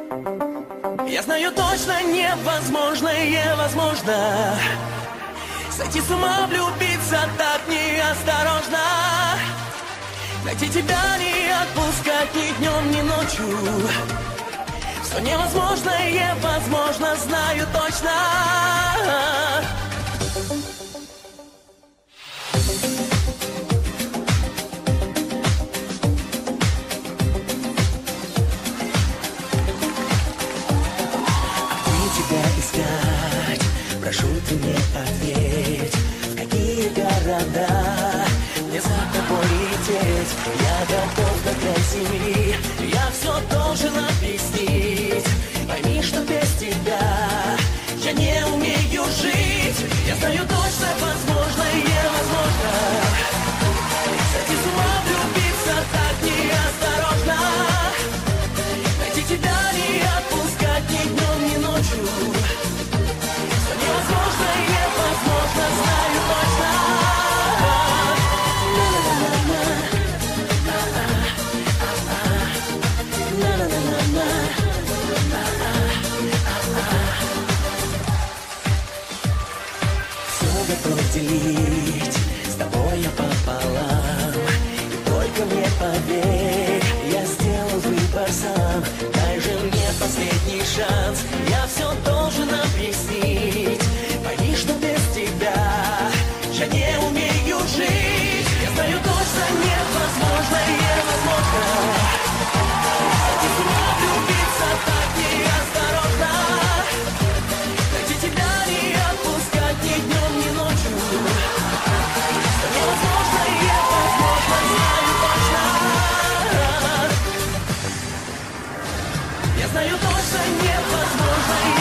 Я знаю точно, невозможное возможно. Сойти с ума, влюбиться так неосторожно. Найти тебя, не отпускать ни днем, ни ночью. Все невозможное возможно, знаю точно. Искать, прошу ты мне ответь, в какие города мне за тобой лететь. Я готов до край земли, я все должен объяснить. Пойми, что без тебя я не умею жить. Я знаю точно, возможно и невозможно. Сойти с ума, влюбиться так неосторожно. Найти тебя, не отпускать ни днем, ни ночью. Все невозможно и невозможно, знаю точно. Все готов делить с тобой я пополам. И только мне поверь, я сделал выбор сам. Дай же мне последний шанс, я все должен объяснить. Пойми, что без тебя я не умею жить. Я знаю точно, невозможно и невозможно. Сойти с ума, влюбиться так неосторожно. Найти тебя, не отпускать ни днем, ни ночью. Все невозможно и невозможно, знаю точно. Я знаю точно, невозможно и